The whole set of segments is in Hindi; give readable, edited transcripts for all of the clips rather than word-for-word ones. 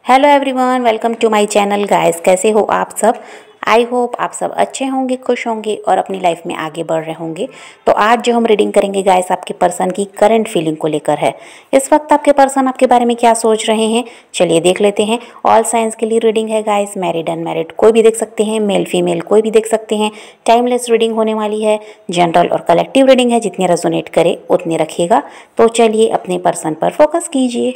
Hello everyone, welcome to my channel guys. कैसे हो आप सब? आई होप आप सब अच्छे होंगे, खुश होंगे और अपनी लाइफ में आगे बढ़ रहे होंगे। तो आज जो हम रीडिंग करेंगे गाइस, आपके पर्सन की करंट फीलिंग को लेकर है। इस वक्त आपके पर्सन आपके बारे में क्या सोच रहे हैं, चलिए देख लेते हैं। ऑल साइंस के लिए रीडिंग है गाइस, मैरिड अनमैरिड कोई भी देख सकते हैं, मेल फीमेल कोई भी देख सकते हैं। टाइमलेस रीडिंग होने वाली है, जनरल और कलेक्टिव रीडिंग है, जितनी रेजोनेट करे उतनी रखिएगा। तो चलिए अपने पर्सन पर फोकस कीजिए।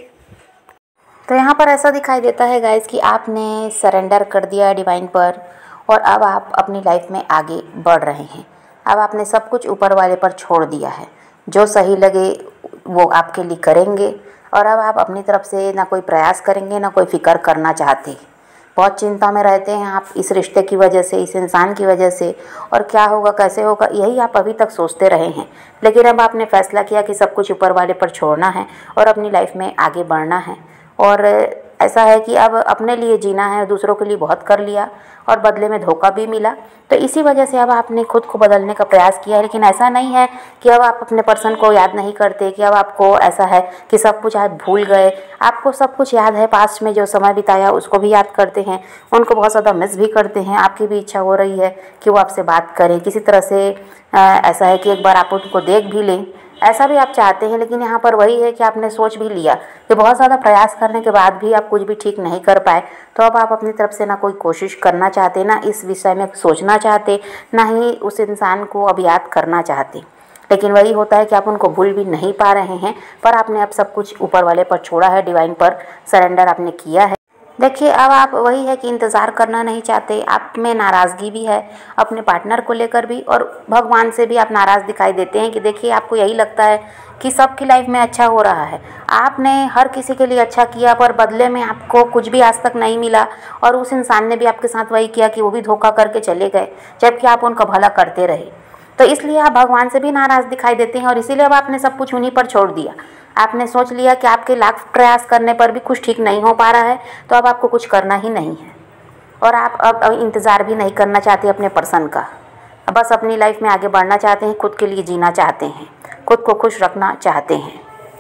तो यहाँ पर ऐसा दिखाई देता है गाइस कि आपने सरेंडर कर दिया डिवाइन पर और अब आप अपनी लाइफ में आगे बढ़ रहे हैं। अब आपने सब कुछ ऊपर वाले पर छोड़ दिया है। जो सही लगे वो आपके लिए करेंगे और अब आप अपनी तरफ से ना कोई प्रयास करेंगे, ना कोई फिक्र करना चाहते। बहुत चिंता में रहते हैं आप इस रिश्ते की वजह से, इस इंसान की वजह से, और क्या होगा कैसे होगा यही आप अभी तक सोचते रहे हैं। लेकिन अब आपने फैसला किया कि सब कुछ ऊपर वाले पर छोड़ना है और अपनी लाइफ में आगे बढ़ना है। और ऐसा है कि अब अपने लिए जीना है, दूसरों के लिए बहुत कर लिया और बदले में धोखा भी मिला। तो इसी वजह से अब आपने खुद को बदलने का प्रयास किया है। लेकिन ऐसा नहीं है कि अब आप अपने पर्सन को याद नहीं करते, कि अब आपको ऐसा है कि सब कुछ आप भूल गए। आपको सब कुछ याद है, पास्ट में जो समय बिताया उसको भी याद करते हैं, उनको बहुत ज़्यादा मिस भी करते हैं। आपकी भी इच्छा हो रही है कि वो आपसे बात करें किसी तरह से। ऐसा है कि एक बार आप उनको देख भी लें, ऐसा भी आप चाहते हैं। लेकिन यहाँ पर वही है कि आपने सोच भी लिया कि बहुत ज़्यादा प्रयास करने के बाद भी आप कुछ भी ठीक नहीं कर पाए। तो अब आप अपनी तरफ से ना कोई कोशिश करना चाहते, ना इस विषय में सोचना चाहते, ना ही उस इंसान को अब याद करना चाहते। लेकिन वही होता है कि आप उनको भूल भी नहीं पा रहे हैं। पर आपने अब सब कुछ ऊपर वाले पर छोड़ा है, डिवाइन पर सरेंडर आपने किया है। देखिए, अब आप वही है कि इंतज़ार करना नहीं चाहते। आप में नाराज़गी भी है अपने पार्टनर को लेकर भी, और भगवान से भी आप नाराज़ दिखाई देते हैं कि देखिए आपको यही लगता है कि सबकी लाइफ में अच्छा हो रहा है। आपने हर किसी के लिए अच्छा किया पर बदले में आपको कुछ भी आज तक नहीं मिला, और उस इंसान ने भी आपके साथ वही किया कि वो भी धोखा करके चले गए, जबकि आप उनका भला करते रहे। तो इसलिए आप भगवान से भी नाराज़ दिखाई देते हैं और इसीलिए अब आपने सब कुछ उन्हीं पर छोड़ दिया। आपने सोच लिया कि आपके लाख प्रयास करने पर भी कुछ ठीक नहीं हो पा रहा है, तो अब आपको कुछ करना ही नहीं है। और आप अब इंतज़ार भी नहीं करना चाहते अपने पर्सन का। बस अपनी लाइफ में आगे बढ़ना चाहते हैं, खुद के लिए जीना चाहते हैं, खुद को खुश रखना चाहते हैं।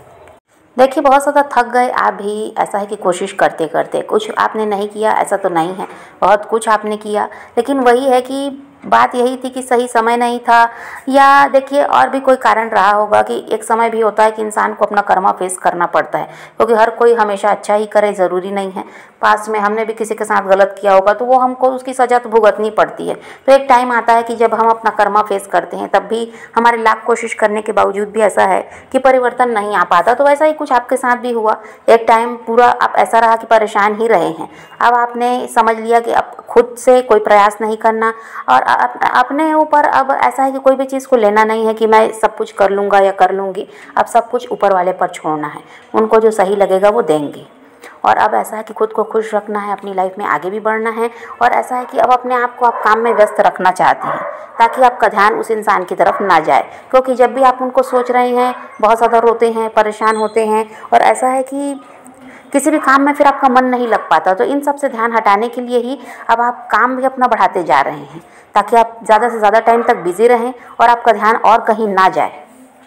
देखिए, बहुत ज़्यादा थक गए आप भी। ऐसा है कि कोशिश करते करते कुछ आपने नहीं किया, ऐसा तो नहीं है, बहुत कुछ आपने किया। लेकिन वही है कि बात यही थी कि सही समय नहीं था, या देखिए और भी कोई कारण रहा होगा कि एक समय भी होता है कि इंसान को अपना कर्मा फेस करना पड़ता है, क्योंकि हर कोई हमेशा अच्छा ही करे ज़रूरी नहीं है। पास में हमने भी किसी के साथ गलत किया होगा तो वो हमको उसकी सज़ा तो भुगतनी पड़ती है। तो एक टाइम आता है कि जब हम अपना कर्मा फेस करते हैं, तब भी हमारे लाख कोशिश करने के बावजूद भी ऐसा है कि परिवर्तन नहीं आ पाता। तो वैसा ही कुछ आपके साथ भी हुआ। एक टाइम पूरा आप ऐसा रहा कि परेशान ही रहे हैं। अब आपने समझ लिया कि अब खुद से कोई प्रयास नहीं करना, और अपने ऊपर अब ऐसा है कि कोई भी चीज़ को लेना नहीं है कि मैं सब कुछ कर लूँगा या कर लूँगी। अब सब कुछ ऊपर वाले पर छोड़ना है, उनको जो सही लगेगा वो देंगे। और अब ऐसा है कि खुद को खुश रखना है, अपनी लाइफ में आगे भी बढ़ना है। और ऐसा है कि अब अपने आप को आप काम में व्यस्त रखना चाहते हैं, ताकि आपका ध्यान उस इंसान की तरफ ना जाए। क्योंकि जब भी आप उनको सोच रहे हैं, बहुत ज़्यादा रोते हैं, परेशान होते हैं, और ऐसा है कि किसी भी काम में फिर आपका मन नहीं लग पाता। तो इन सब से ध्यान हटाने के लिए ही अब आप काम भी अपना बढ़ाते जा रहे हैं, ताकि आप ज़्यादा से ज़्यादा टाइम तक बिजी रहें और आपका ध्यान और कहीं ना जाए।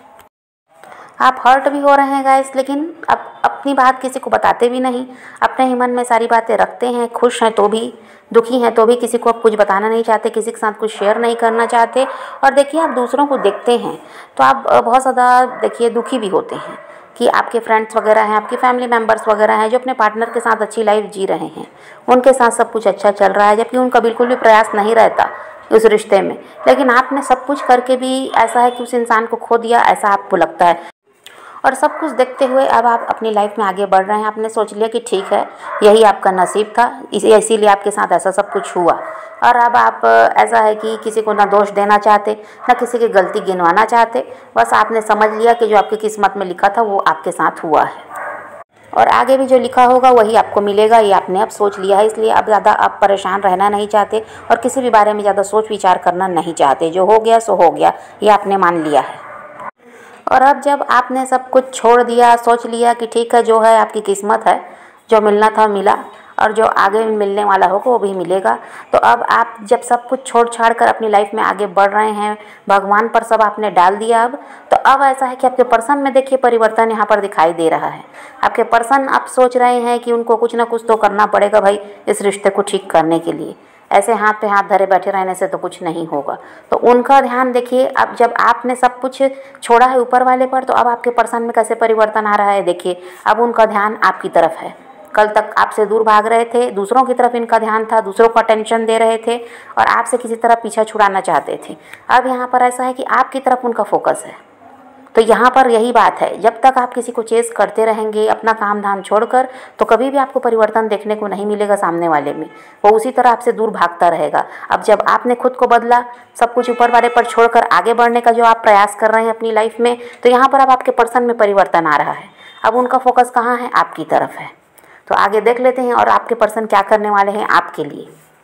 आप हर्ट भी हो रहे हैं गाइस, लेकिन अब अपनी बात किसी को बताते भी नहीं, अपने ही मन में सारी बातें रखते हैं। खुश हैं तो भी, दुखी हैं तो भी किसी को आप कुछ बताना नहीं चाहते, किसी के साथ कुछ शेयर नहीं करना चाहते। और देखिए, आप दूसरों को देखते हैं तो आप बहुत ज़्यादा देखिए दुखी भी होते हैं कि आपके फ्रेंड्स वगैरह हैं, आपके फैमिली मेम्बर्स वगैरह हैं, जो अपने पार्टनर के साथ अच्छी लाइफ जी रहे हैं, उनके साथ सब कुछ अच्छा चल रहा है, जबकि उनका बिल्कुल भी प्रयास नहीं रहता उस रिश्ते में। लेकिन आपने सब कुछ करके भी ऐसा है कि उस इंसान को खो दिया, ऐसा आपको लगता है। और सब कुछ देखते हुए अब आप अपनी लाइफ में आगे बढ़ रहे हैं। आपने सोच लिया कि ठीक है, यही आपका नसीब था, इसीलिए आपके साथ ऐसा सब कुछ हुआ। और अब आप ऐसा है कि किसी को ना दोष देना चाहते, ना किसी की गलती गिनवाना चाहते। बस आपने समझ लिया कि जो आपकी किस्मत में लिखा था वो आपके साथ हुआ है, और आगे भी जो लिखा होगा वही आपको मिलेगा, ये आपने अब सोच लिया है। इसलिए अब ज़्यादा आप परेशान रहना नहीं चाहते और किसी भी बारे में ज़्यादा सोच विचार करना नहीं चाहते। जो हो गया सो हो गया, ये आपने मान लिया है। और अब जब आपने सब कुछ छोड़ दिया, सोच लिया कि ठीक है, जो है आपकी किस्मत है, जो मिलना था मिला, और जो आगे मिलने वाला होगा वो भी मिलेगा। तो अब आप जब सब कुछ छोड़ छाड़ कर अपनी लाइफ में आगे बढ़ रहे हैं, भगवान पर सब आपने डाल दिया अब ऐसा है कि आपके पर्सन में देखिए परिवर्तन यहाँ पर दिखाई दे रहा है। आपके पर्सन आप सोच रहे हैं कि उनको कुछ ना कुछ तो करना पड़ेगा भाई इस रिश्ते को ठीक करने के लिए। ऐसे हाथ पे हाथ धरे बैठे रहने से तो कुछ नहीं होगा। तो उनका ध्यान देखिए, अब जब आपने सब कुछ छोड़ा है ऊपर वाले पर, तो अब आपके पर्सन में कैसे परिवर्तन आ रहा है देखिए। अब उनका ध्यान आपकी तरफ है। कल तक आपसे दूर भाग रहे थे, दूसरों की तरफ इनका ध्यान था, दूसरों को अटेंशन दे रहे थे और आपसे किसी तरह पीछा छुड़ाना चाहते थे। अब यहाँ पर ऐसा है कि आपकी तरफ उनका फोकस है। तो यहाँ पर यही बात है, जब तक आप किसी को चेस करते रहेंगे अपना काम धाम छोड़कर, तो कभी भी आपको परिवर्तन देखने को नहीं मिलेगा सामने वाले में। वो उसी तरह आपसे दूर भागता रहेगा। अब जब आपने खुद को बदला, सब कुछ ऊपर वाले पर छोड़कर आगे बढ़ने का जो आप प्रयास कर रहे हैं अपनी लाइफ में, तो यहाँ पर अब आपके पर्सन में परिवर्तन आ रहा है। अब उनका फोकस कहाँ है? आपकी तरफ है। तो आगे देख लेते हैं और आपके पर्सन क्या करने वाले हैं आपके लिए।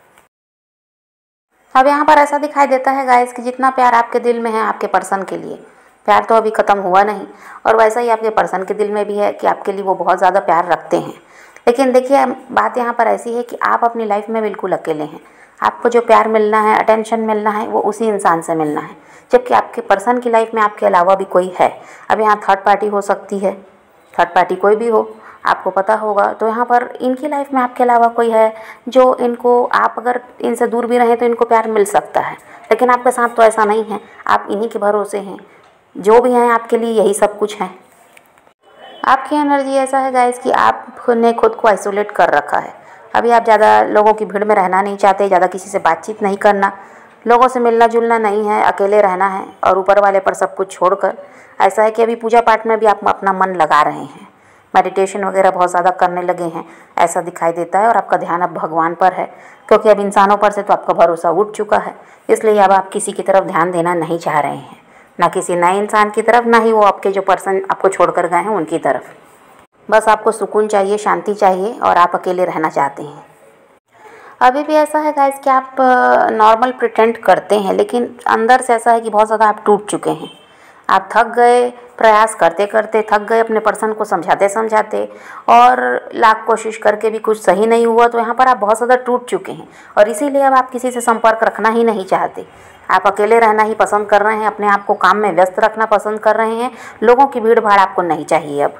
अब यहाँ पर ऐसा दिखाई देता है गाइस कि जितना प्यार आपके दिल में है आपके पर्सन के लिए, प्यार तो अभी ख़त्म हुआ नहीं, और वैसा ही आपके पर्सन के दिल में भी है कि आपके लिए वो बहुत ज़्यादा प्यार रखते हैं। लेकिन देखिए बात यहाँ पर ऐसी है कि आप अपनी लाइफ में बिल्कुल अकेले हैं। आपको जो प्यार मिलना है, अटेंशन मिलना है, वो उसी इंसान से मिलना है, जबकि आपके पर्सन की लाइफ में आपके अलावा भी कोई है। अब यहाँ थर्ड पार्टी हो सकती है, थर्ड पार्टी कोई भी हो, आपको पता होगा। तो यहाँ पर इनकी लाइफ में आपके अलावा कोई है जो इनको, आप अगर इनसे दूर भी रहें तो इनको प्यार मिल सकता है। लेकिन आपके साथ तो ऐसा नहीं है, आप इन्हीं के भरोसे हैं। जो भी हैं आपके लिए यही सब कुछ है। आपकी एनर्जी ऐसा है गाइस कि आपने खुद को आइसोलेट कर रखा है। अभी आप ज़्यादा लोगों की भीड़ में रहना नहीं चाहते, ज़्यादा किसी से बातचीत नहीं करना, लोगों से मिलना जुलना नहीं है, अकेले रहना है और ऊपर वाले पर सब कुछ छोड़कर। ऐसा है कि अभी पूजा पाठ में भी आप अपना मन लगा रहे हैं, मेडिटेशन वगैरह बहुत ज़्यादा करने लगे हैं, ऐसा दिखाई देता है। और आपका ध्यान अब भगवान पर है, क्योंकि अब इंसानों पर से तो आपका भरोसा उठ चुका है। इसलिए अब आप किसी की तरफ ध्यान देना नहीं चाह रहे हैं, ना किसी नए इंसान की तरफ, ना ही वो आपके जो पर्सन आपको छोड़कर गए हैं उनकी तरफ। बस आपको सुकून चाहिए, शांति चाहिए और आप अकेले रहना चाहते हैं। अभी भी ऐसा है गाइस कि आप नॉर्मल प्रिटेंड करते हैं, लेकिन अंदर से ऐसा है कि बहुत ज़्यादा आप टूट चुके हैं। आप थक गए, प्रयास करते करते थक गए, अपने पर्सन को समझाते समझाते, और लाख कोशिश करके भी कुछ सही नहीं हुआ। तो यहाँ पर आप बहुत ज़्यादा टूट चुके हैं और इसीलिए अब आप किसी से संपर्क रखना ही नहीं चाहते। आप अकेले रहना ही पसंद कर रहे हैं, अपने आप को काम में व्यस्त रखना पसंद कर रहे हैं। लोगों की भीड़ भाड़ आपको नहीं चाहिए अब।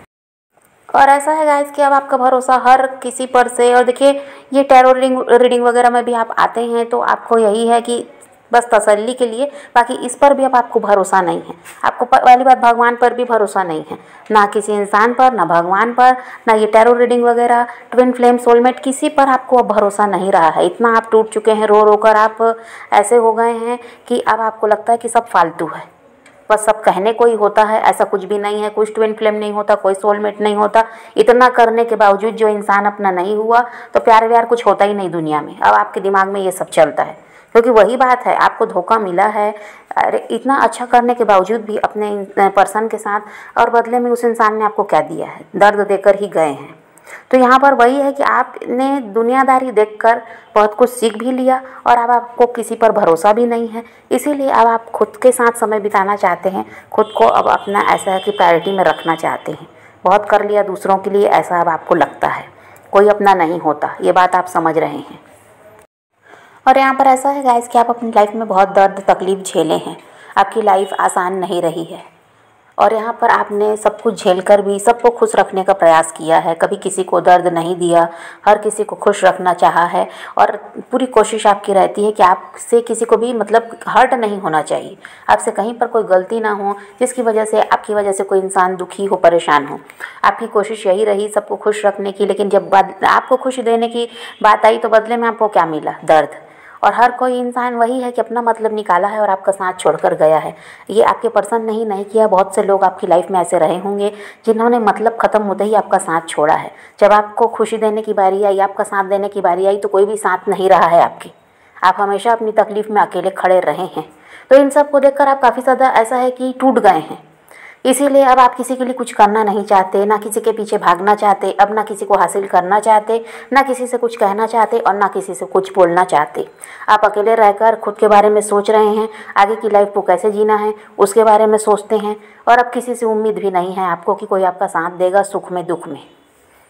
और ऐसा है गाइस कि अब आपका भरोसा हर किसी पर से, और देखिए ये टैरो रीडिंग वगैरह में भी आप आते हैं तो आपको यही है कि बस तसल्ली के लिए, बाकी इस पर भी अब आपको भरोसा नहीं है। आपको पहली बात भगवान पर भी भरोसा नहीं है, ना किसी इंसान पर, ना भगवान पर, ना ये टैरो रीडिंग वगैरह, ट्विन फ्लेम, सोलमेट, किसी पर आपको अब भरोसा नहीं रहा है। इतना आप टूट चुके हैं, रो रो कर आप ऐसे हो गए हैं कि अब आपको लगता है कि सब फालतू है, बस सब कहने को ही होता है, ऐसा कुछ भी नहीं है, कुछ ट्विन फ्लेम नहीं होता, कोई सोलमेट नहीं होता। इतना करने के बावजूद जो इंसान अपना नहीं हुआ, तो प्यार व्यार कुछ होता ही नहीं दुनिया में। अब आपके दिमाग में ये सब चलता है, क्योंकि वही बात है, आपको धोखा मिला है। अरे इतना अच्छा करने के बावजूद भी अपने पर्सन के साथ, और बदले में उस इंसान ने आपको क्या दिया है? दर्द देकर ही गए हैं। तो यहाँ पर वही है कि आपने दुनियादारी देखकर बहुत कुछ सीख भी लिया और अब आपको किसी पर भरोसा भी नहीं है। इसीलिए अब आप खुद के साथ समय बिताना चाहते हैं, खुद को अब अपना ऐसा है कि प्रायोरिटी में रखना चाहते हैं। बहुत कर लिया दूसरों के लिए, ऐसा अब आपको लगता है, कोई अपना नहीं होता, ये बात आप समझ रहे हैं। और यहाँ पर ऐसा है गाइस कि आप अपनी लाइफ में बहुत दर्द तकलीफ़ झेले हैं, आपकी लाइफ आसान नहीं रही है, और यहाँ पर आपने सब कुछ झेलकर भी सबको खुश रखने का प्रयास किया है, कभी किसी को दर्द नहीं दिया, हर किसी को खुश रखना चाहा है। और पूरी कोशिश आपकी रहती है कि आपसे किसी को भी मतलब हर्ट नहीं होना चाहिए, आपसे कहीं पर कोई गलती ना हो जिसकी वजह से आपकी वजह से कोई इंसान दुखी हो, परेशान हो। आपकी कोशिश यही रही सबको खुश रखने की, लेकिन जब आपको खुश देने की बात आई तो बदले में आपको क्या मिला? दर्द। और हर कोई इंसान वही है कि अपना मतलब निकाला है और आपका साथ छोड़कर गया है। ये आपके पर्सन ने ही नहीं किया, बहुत से लोग आपकी लाइफ में ऐसे रहे होंगे जिन्होंने मतलब ख़त्म होते ही आपका साथ छोड़ा है। जब आपको खुशी देने की बारी आई, आपका साथ देने की बारी आई, तो कोई भी साथ नहीं रहा है आपकी। आप हमेशा अपनी तकलीफ़ में अकेले खड़े रहे हैं। तो इन सब को देखकर आप काफ़ी ज़्यादा ऐसा है कि टूट गए हैं। इसीलिए अब आप किसी के लिए कुछ करना नहीं चाहते, ना किसी के पीछे भागना चाहते, अब ना किसी को हासिल करना चाहते, ना किसी से कुछ कहना चाहते और ना किसी से कुछ बोलना चाहते। आप अकेले रहकर खुद के बारे में सोच रहे हैं, आगे की लाइफ को कैसे जीना है उसके बारे में सोचते हैं, और अब किसी से उम्मीद भी नहीं है आपको कि कोई आपका साथ देगा सुख में दुख में।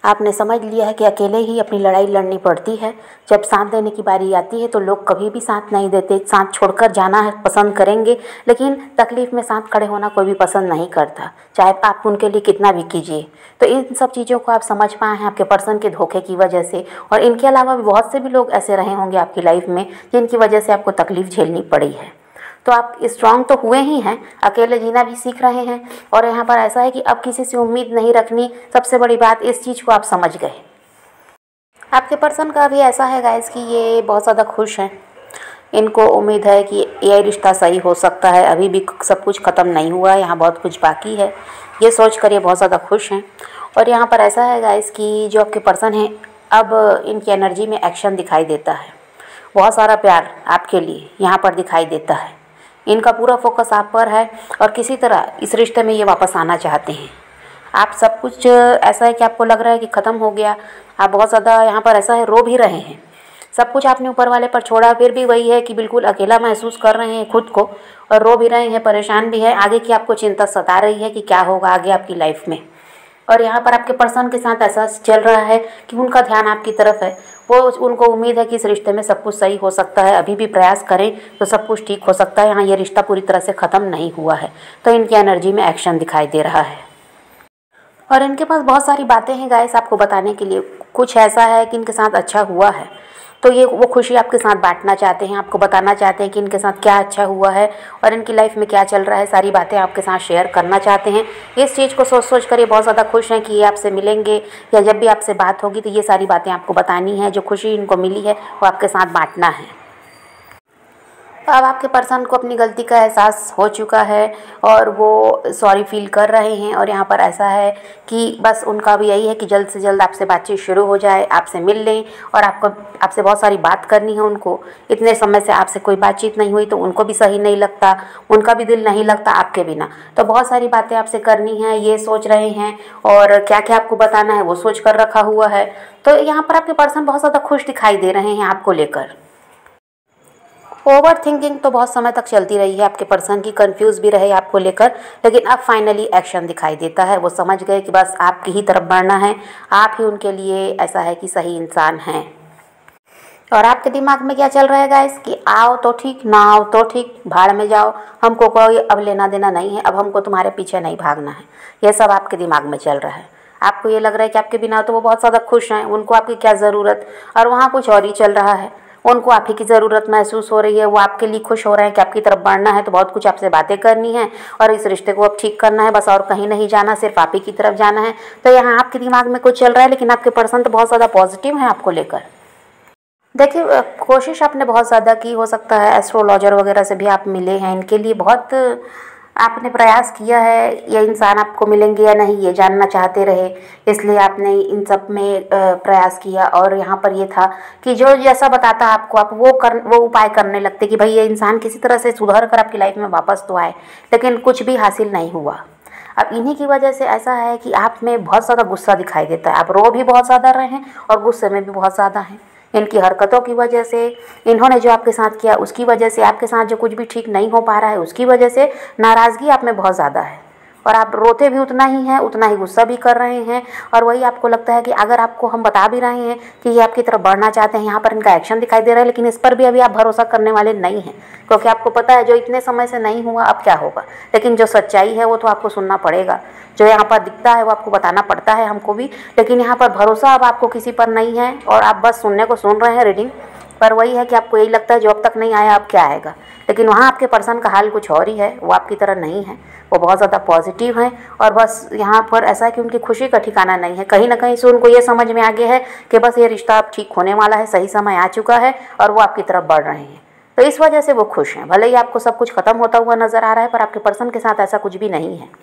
आपने समझ लिया है कि अकेले ही अपनी लड़ाई लड़नी पड़ती है। जब साथ देने की बारी आती है तो लोग कभी भी साथ नहीं देते, साथ छोड़कर जाना है पसंद करेंगे, लेकिन तकलीफ़ में साथ खड़े होना कोई भी पसंद नहीं करता, चाहे आप उनके लिए कितना भी कीजिए। तो इन सब चीज़ों को आप समझ पाए हैं आपके पर्सन के धोखे की वजह से। और इनके अलावा भी बहुत से भी लोग ऐसे रहे होंगे आपकी लाइफ में जिनकी वजह से आपको तकलीफ़ झेलनी पड़ी है। तो आप स्ट्रांग तो हुए ही हैं, अकेले जीना भी सीख रहे हैं। और यहाँ पर ऐसा है कि अब किसी से उम्मीद नहीं रखनी, सबसे बड़ी बात इस चीज़ को आप समझ गए। आपके पर्सन का भी ऐसा है गाइस कि ये बहुत ज़्यादा खुश हैं। इनको उम्मीद है कि ये रिश्ता सही हो सकता है, अभी भी सब कुछ ख़त्म नहीं हुआ है, यहाँ बहुत कुछ बाकी है, ये सोच कर ये बहुत ज़्यादा खुश हैं। और यहाँ पर ऐसा है गाइस कि जो आपके पर्सन हैं, अब इनकी एनर्जी में एक्शन दिखाई देता है। बहुत सारा प्यार आपके लिए यहाँ पर दिखाई देता है। इनका पूरा फोकस आप पर है और किसी तरह इस रिश्ते में ये वापस आना चाहते हैं। आप सब कुछ ऐसा है कि आपको लग रहा है कि ख़त्म हो गया, आप बहुत ज़्यादा यहाँ पर ऐसा है रो भी रहे हैं। सब कुछ आपने ऊपर वाले पर छोड़ा, फिर भी वही है कि बिल्कुल अकेला महसूस कर रहे हैं खुद को, और रो भी रहे हैं, परेशान भी है। आगे की आपको चिंता सता रही है कि क्या होगा आगे आपकी लाइफ में। और यहाँ पर आपके पर्सन के साथ ऐसा चल रहा है कि उनका ध्यान आपकी तरफ है। वो उनको उम्मीद है कि इस रिश्ते में सब कुछ सही हो सकता है, अभी भी प्रयास करें तो सब कुछ ठीक हो सकता है। यहाँ ये रिश्ता पूरी तरह से ख़त्म नहीं हुआ है, तो इनकी एनर्जी में एक्शन दिखाई दे रहा है। और इनके पास बहुत सारी बातें हैं गाइस आपको बताने के लिए। कुछ ऐसा है कि इनके साथ अच्छा हुआ है, तो ये वो खुशी आपके साथ बांटना चाहते हैं, आपको बताना चाहते हैं कि इनके साथ क्या अच्छा हुआ है और इनकी लाइफ में क्या चल रहा है। सारी बातें आपके साथ शेयर करना चाहते हैं। इस चीज़ को सोच सोच कर ये बहुत ज़्यादा खुश हैं कि ये आपसे मिलेंगे या जब भी आपसे बात होगी तो ये सारी बातें आपको बतानी है। जो खुशी इनको मिली है वो आपके साथ बांटना है। अब आपके पर्सन को अपनी गलती का एहसास हो चुका है और वो सॉरी फील कर रहे हैं। और यहाँ पर ऐसा है कि बस उनका भी यही है कि जल्द से जल्द आपसे बातचीत शुरू हो जाए, आपसे मिल लें। और आपसे बहुत सारी बात करनी है उनको। इतने समय से आपसे कोई बातचीत नहीं हुई तो उनको भी सही नहीं लगता, उनका भी दिल नहीं लगता आपके बिना। तो बहुत सारी बातें आपसे करनी है, ये सोच रहे हैं। और क्या क्या आपको बताना है वो सोच कर रखा हुआ है। तो यहाँ पर आपके पर्सन बहुत ज़्यादा खुश दिखाई दे रहे हैं आपको लेकर। ओवर थिंकिंग तो बहुत समय तक चलती रही है आपके पर्सन की, कंफ्यूज भी रहे आपको लेकर, लेकिन अब फाइनली एक्शन दिखाई देता है। वो समझ गए कि बस आपकी ही तरफ बढ़ना है, आप ही उनके लिए ऐसा है कि सही इंसान हैं। और आपके दिमाग में क्या चल रहा है गाइस कि आओ तो ठीक, ना आओ तो ठीक, भाड़ में जाओ, हमको कोई अब लेना देना नहीं है, अब हमको तुम्हारे पीछे नहीं भागना है। यह सब आपके दिमाग में चल रहा है। आपको ये लग रहा है कि आपके बिना तो वो बहुत ज़्यादा खुश हैं, उनको आपकी क्या ज़रूरत, और वहाँ कुछ और ही चल रहा है। उनको आप ही की ज़रूरत महसूस हो रही है, वो आपके लिए खुश हो रहे हैं कि आपकी तरफ बढ़ना है, तो बहुत कुछ आपसे बातें करनी है और इस रिश्ते को अब ठीक करना है बस, और कहीं नहीं जाना, सिर्फ आप ही की तरफ जाना है। तो यहाँ आपके दिमाग में कुछ चल रहा है, लेकिन आपके पर्सन तो बहुत ज़्यादा पॉजिटिव हैं आपको लेकर। देखिए, कोशिश आपने बहुत ज़्यादा की, हो सकता है एस्ट्रोलॉजर वगैरह से भी आप मिले हैं, इनके लिए बहुत आपने प्रयास किया है, ये इंसान आपको मिलेंगे या नहीं ये जानना चाहते रहे, इसलिए आपने इन सब में प्रयास किया। और यहाँ पर ये था कि जो जैसा बताता आपको आप वो उपाय करने लगते कि भाई ये इंसान किसी तरह से सुधर कर आपकी लाइफ में वापस तो आए, लेकिन कुछ भी हासिल नहीं हुआ। अब इन्हीं की वजह से ऐसा है कि आप में बहुत ज़्यादा गुस्सा दिखाई देता है, आप रो भी बहुत ज़्यादा रहे हैं और गुस्से में भी बहुत ज़्यादा हैं। इनकी हरकतों की वजह से, इन्होंने जो आपके साथ किया उसकी वजह से, आपके साथ जो कुछ भी ठीक नहीं हो पा रहा है उसकी वजह से नाराज़गी आप में बहुत ज़्यादा है। और आप रोते भी उतना ही हैं, उतना ही गुस्सा भी कर रहे हैं। और वही आपको लगता है कि अगर आपको हम बता भी रहे हैं कि ये आपकी तरफ बढ़ना चाहते हैं, यहाँ पर इनका एक्शन दिखाई दे रहा है, लेकिन इस पर भी अभी आप भरोसा करने वाले नहीं हैं, क्योंकि आपको पता है जो इतने समय से नहीं हुआ अब क्या होगा। लेकिन जो सच्चाई है वो तो आपको सुनना पड़ेगा, जो यहाँ पर दिखता है वो आपको बताना पड़ता है हमको भी, लेकिन यहाँ पर भरोसा अब आपको किसी पर नहीं है और आप बस सुनने को सुन रहे हैं रीडिंग पर। वही है कि आपको यही लगता है जो अब तक नहीं आया अब क्या आएगा, लेकिन वहाँ आपके पर्सन का हाल कुछ और ही है। वो आपकी तरह नहीं है, वो बहुत ज़्यादा पॉजिटिव हैं। और बस यहाँ पर ऐसा है कि उनकी खुशी का ठिकाना नहीं है, कहीं ना कहीं से उनको ये समझ में आ गया है कि बस ये रिश्ता अब ठीक होने वाला है, सही समय आ चुका है और वो आपकी तरफ बढ़ रहे हैं। तो इस वजह से वो खुश हैं। भले ही आपको सब कुछ खत्म होता हुआ नज़र आ रहा है, पर आपके पर्सन के साथ ऐसा कुछ भी नहीं है।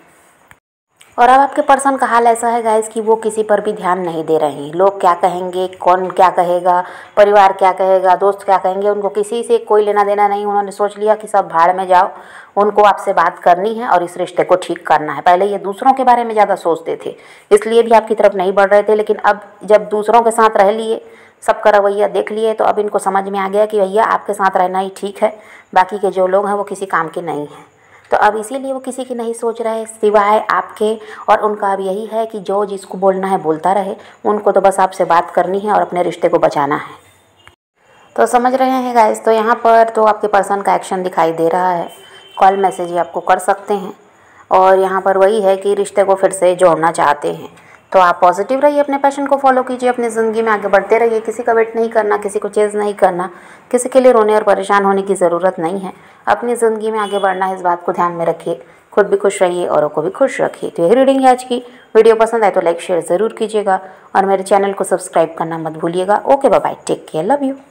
और अब आपके पर्सन का हाल ऐसा है गाइस कि वो किसी पर भी ध्यान नहीं दे रहे हैं। लोग क्या कहेंगे, कौन क्या कहेगा, परिवार क्या कहेगा, दोस्त क्या कहेंगे, उनको किसी से कोई लेना देना नहीं। उन्होंने सोच लिया कि सब भाड़ में जाओ, उनको आपसे बात करनी है और इस रिश्ते को ठीक करना है। पहले ये दूसरों के बारे में ज़्यादा सोचते थे, इसलिए भी आपकी तरफ नहीं बढ़ रहे थे, लेकिन अब जब दूसरों के साथ रह लिए, सबका रवैया देख लिए, तो अब इनको समझ में आ गया कि भैया आपके साथ रहना ही ठीक है, बाकी के जो लोग हैं वो किसी काम के नहीं हैं। तो अब इसीलिए वो किसी की नहीं सोच रहे सिवाय आपके, और उनका अब यही है कि जो जिसको बोलना है बोलता रहे, उनको तो बस आपसे बात करनी है और अपने रिश्ते को बचाना है। तो समझ रहे हैं गाइस, तो यहाँ पर तो आपके पर्सन का एक्शन दिखाई दे रहा है, कॉल मैसेज ही आपको कर सकते हैं, और यहाँ पर वही है कि रिश्ते को फिर से जोड़ना चाहते हैं। तो आप पॉजिटिव रहिए, अपने पैशन को फॉलो कीजिए, अपनी ज़िंदगी में आगे बढ़ते रहिए, किसी का वेट नहीं करना, किसी को चेज़ नहीं करना, किसी के लिए रोने और परेशान होने की ज़रूरत नहीं है। अपनी ज़िंदगी में आगे बढ़ना है, इस बात को ध्यान में रखिए, खुद भी खुश रहिए, औरों को भी खुश रखिए। तो यही रीडिंग है आज की। वीडियो पसंद आए तो लाइक शेयर ज़रूर कीजिएगा और मेरे चैनल को सब्सक्राइब करना मत भूलिएगा। Okay bye bye, take care, love you.